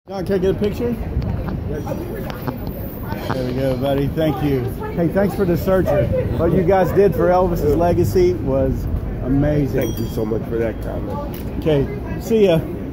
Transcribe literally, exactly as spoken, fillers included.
John, can I get a picture? There we go, buddy. Thank you. Hey, thanks for the searcher. What you guys did for Elvis's legacy was amazing. Thank you so much for that comment. Okay, see ya.